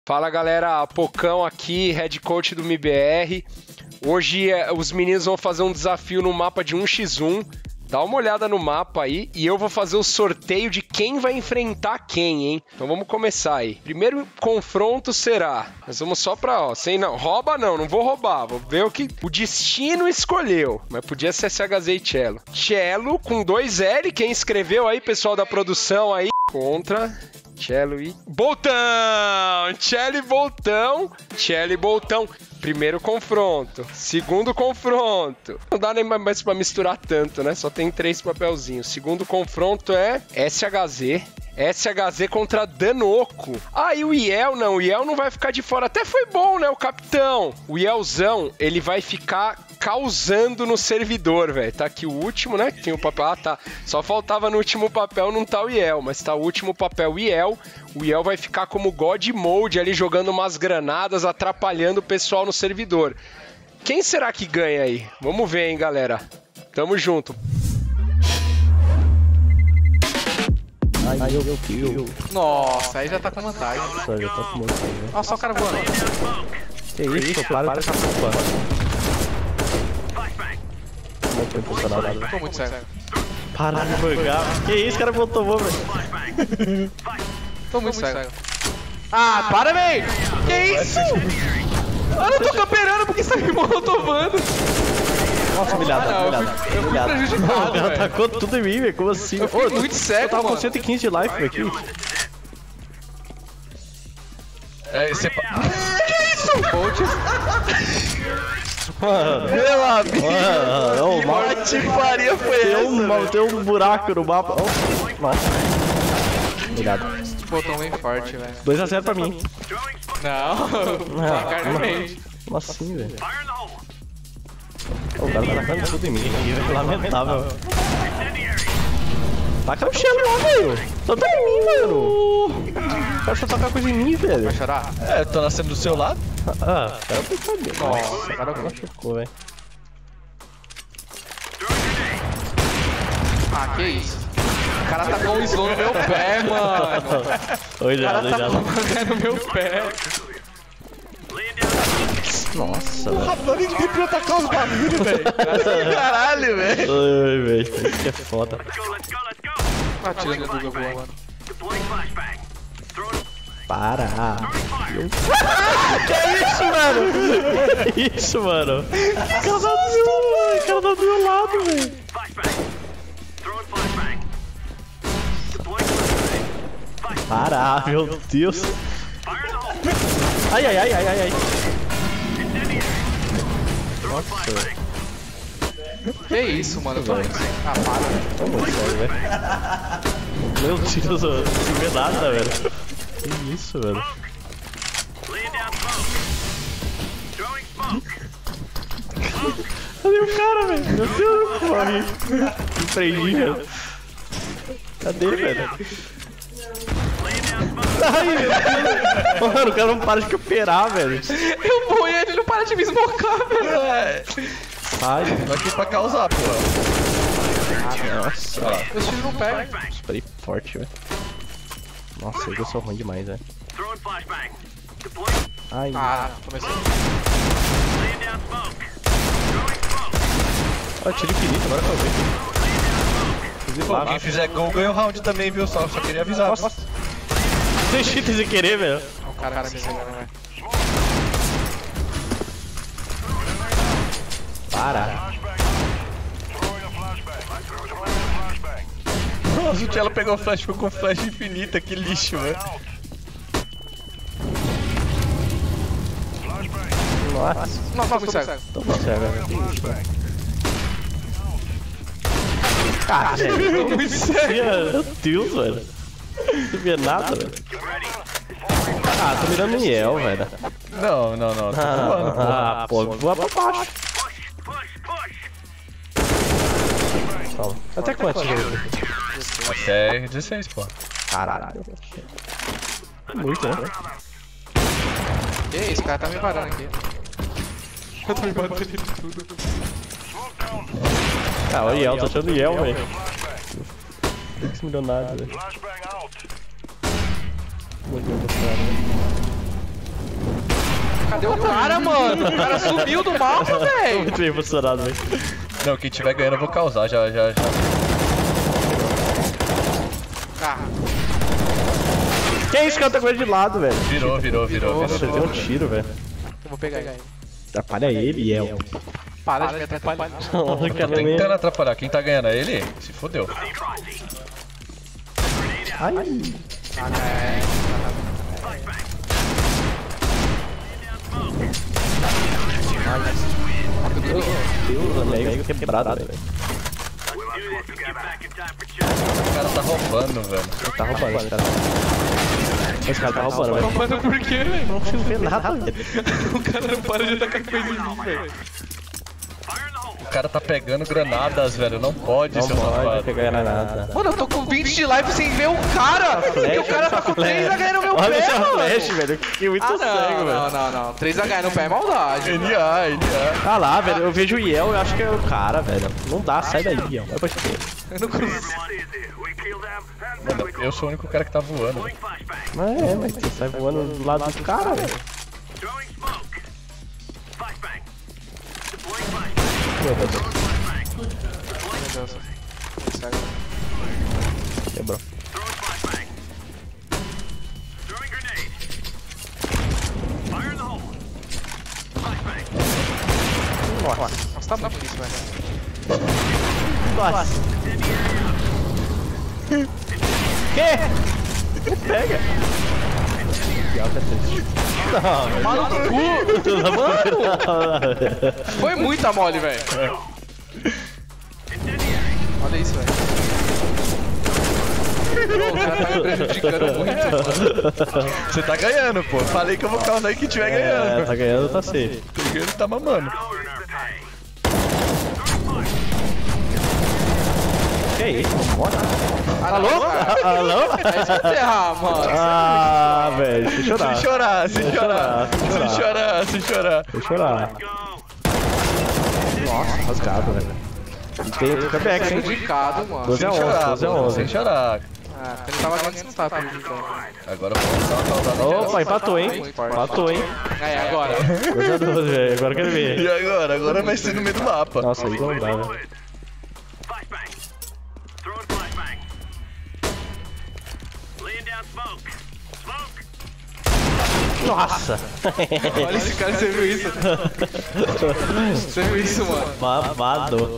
Fala galera, Pocão aqui, head coach do MIBR. Hoje os meninos vão fazer um desafio no mapa de 1x1. Dá uma olhada no mapa aí e eu vou fazer o sorteio de quem vai enfrentar quem, hein? Então vamos começar aí. Primeiro confronto será... Nós vamos só pra... Ó, sem não... Rouba não vou roubar. Vou ver o que o destino escolheu. Mas podia ser SHZ e Cello. Cello com 2L. Quem escreveu aí, pessoal da produção aí. Contra... Cello e... Boltão! Cello e Boltão. Cello e Boltão. Primeiro confronto. Segundo confronto. Não dá nem mais pra misturar tanto, né? Só tem 3 papelzinhos. Segundo confronto é SHZ. SHZ contra Danoco. Ah, e o Iel não. O Iel não vai ficar de fora. Até foi bom, né, o capitão? O Ielzão, ele vai ficar causando no servidor, velho. Tá aqui o último, né? Que tem o papel. Ah, tá. Só faltava no último papel, não tá o Iel. Mas tá o último papel, o Iel. O Iel vai ficar como God Mode ali, jogando umas granadas, atrapalhando o pessoal no servidor. Quem será que ganha aí? Vamos ver, hein, galera. Tamo junto. Ai, meu Deus. Nossa, aí já tá com vantagem. Nossa, já tá com vantagem, né? Olha só o cara voando. Que isso, para de ficar preocupando. Não tô impressionado. Tô muito cego. Para de bugar. Que isso, cara botou bom, velho. Tô muito cego. Ah, para, velho! Que isso? Eu não tô camperando porque você tá me molotovando. Nossa, humilhado, humilhado. Eu fui prejudicado, O cara velho. tacou tudo em mim, velho. Como assim? Eu fui muito cego, Eu tava mano. com 115 de life aqui. Coach. Mano, Meu amigo, mano, que patifaria foi essa? tem um buraco no mapa. Oh, nossa. Obrigado. Esse botão bem forte, velho. 2x0 pra mim. Não, carnemente. Como assim, velho? O cara tá tacando tudo em mim aqui, velho. Lamentável. Taca o cheiro lá, velho. Só tá em mim, mano. O cara só taca coisa em mim, velho. Vai chorar? É, eu tô nascendo do seu lado. Ah, o cara foi saber. Nossa, cara, Machucou, velho. ah, que isso? O cara tacou um slow no meu pé, mano. Oi, O já, cara já. tacou um pé no meu pé. Nossa, velho. Adoro que pra atacar os bagulhos, velho. Caralho, velho. Ai, velho. Isso que é foda. Tá tirando o Guga voando. Para. Que isso, mano? Que isso, mano? O cara tá do meu lado, velho. Para, meu Deus. Ai, ai, ai, ai, ai, ai. Nossa, Que isso, mano? Eu tô muito cego. Ah, para. tô muito sério, velho. Meu Deus, eu não vê nada, velho. Que isso, velho? Cadê o cara, velho? Meu Deus, corre. Me prendi, velho. Cadê, velho? Ai, meu Deus. Mano, o cara não para de cooperar, velho. Eu vou e ele não para de me esmocar, velho. Ai, Tô aqui pra causar, porra. nossa. Meus tiros não pegam. Esperei forte, velho. Nossa, eu sou ruim demais, velho. Ai, Ah, comecei. ó, tiro infinito, agora que eu vi. Pô, quem fizer gol ganha o round também, viu? Só queria avisar. Nossa. Tem cheat sem querer, velho. O cara me cegando, velho. Para. Nossa, o Cello pegou flash, ficou com flash infinita, que lixo, velho. Nossa. Nossa, tô muito cego. Tô falando sério, velho. Que isso, velho. Ah, velho. Tô muito cego. Meu Deus, velho. Não vê nada, velho. Ah, tô mirando em El, velho. Não, tô voando, porra. Pô, voa pra baixo. Calma. Até quanto, gente? Até 16, pô. Caralho. Muito, né? Que isso, o cara tá me parando aqui. Eu tô me batendo de tudo. Ah, o Yel, tô achando o Yel, velho. Não me deu nada, velho. Muito bem, Cadê o cara, mano? O cara sumiu do mapa, velho. Muito bem emocionado, velho. Não, quem tiver ganhando eu vou causar, já. Ah, Que isso, o cara tá com ele de lado, velho. Virou. Nossa, ele deu um tiro, velho. eu vou pegar ele. Atrapalha ele, Yel. Para de me atrapalhar. Não, Tô tentando atrapalhar, quem tá ganhando é ele? Se fodeu. Ai. Deus, velho, quebrado, velho. O cara tá roubando, velho. Ele tá roubando, cara. Esse cara tá roubando, velho. Roubando por quê, velho? Não consigo ver nada, velho. O cara não para de atacar coisa em mim, velho. O cara tá pegando granadas, velho. Não pode, Não seu pode safado. pegar nada. Mano, eu tô com 20 de live sem ver o cara! Porque o cara tá com 3H no meu Olha pé, esse mano! flash, velho. Eu fiquei muito Ah, cego, velho. não. 3H no pé é maldade. NA. Ah lá, velho, eu vejo o Yel, eu acho que é o cara, velho. Não dá, sai daí, Yel. Vai pra esquerda. Eu não consigo. Mano, eu sou o único cara que tá voando. Mas você sai voando do lado do cara, velho. Meu Deus. Meu Deus. Sério. Quebrou. Nossa, tá muito difícil, velho. Nossa. Que? Pega. Não, Mano do cu! mano. Foi muita mole, velho. Olha isso, velho. Pô, o cara tá me prejudicando muito, mano. Você tá ganhando, pô. Falei que eu vou causar aí que tiver ganhando. Tá ganhando, tá safe. Tô ganhando, tá mamando. Que isso? Bora. Alô? Alô? É isso que eu errar, mano. Ah, velho, deixa eu chorar. Se chorar. Deixa eu chorar. Nossa, rasgado, velho. Tem o comeback, hein? Prejudicado, mano. 12 a 11, 12 a 11. Sem chorar. Ah, ele tava ganhando, você não tava prejudicando. Agora vamos dar uma causada. Opa, empatou, hein? Muito forte. Empatou, hein? É, agora. 12 a 12, velho. Agora eu quero ver. E agora? Agora vai ser no meio do mapa. Nossa, aí não dá, velho. Nossa! Olha esse cara, você viu isso? Você viu isso, mano? Babado.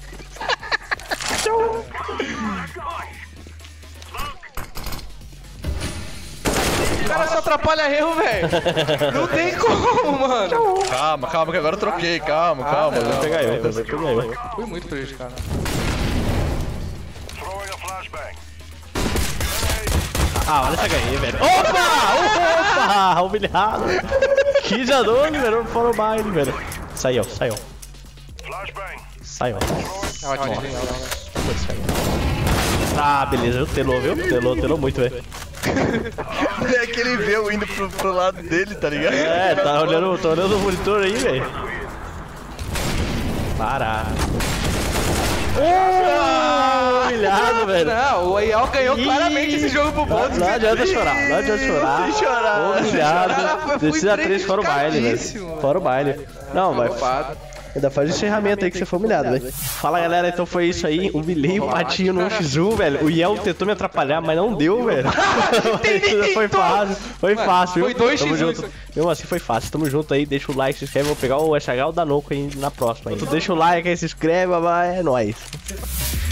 O cara só atrapalha erro, velho. Não tem como, mano. Calma, que agora eu troquei. Calma. Vou pegar eu, vou pegar eu. Fui muito prejudicado. Ah, olha essa ganhei, velho. Opa! Humilhado. 15 a 12, velho. Fora o baile, velho. Saiu. É ótimo. Ah, beleza. Eu telou, viu? Telou muito, velho. É que ele veio indo pro lado dele, tá ligado? É, tá olhando o monitor aí, velho. Para. Humilhado, velho. Não, o AIL ganhou claramente esse jogo pro Bones. Não adianta chorar. Sem chorar. Humilhado. Descida 3 fora o baile, velho. prejudicadíssimo. Fora o baile. Não, mas Ocupado. ainda faz o encerramento aí que você foi humilhado, velho. Fala, galera, então foi isso aí. Humilhei o Patinho no X1, velho. O Yel tentou me atrapalhar, mas não deu, velho. Foi fácil, foi fácil. Foi 2x1 Tamo junto. isso. Mesmo assim foi fácil. Tamo junto aí, deixa o like, se inscreve. Vou pegar o SH ou o Danoco aí na próxima. Aí. Deixa o like aí, se inscreve, mas é nóis.